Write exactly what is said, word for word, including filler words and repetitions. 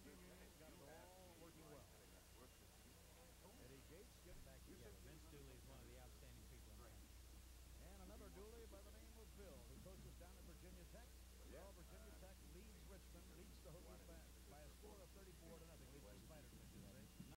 Virginia Union got it all working well. Eddie Gates getting back together. Vince Dooley is one of the outstanding people in the country. And another Dooley by the name of Bill, who coaches down at Virginia Tech. Well, Virginia Tech leads Richmond, leads the Hokies by, by a score of thirty-four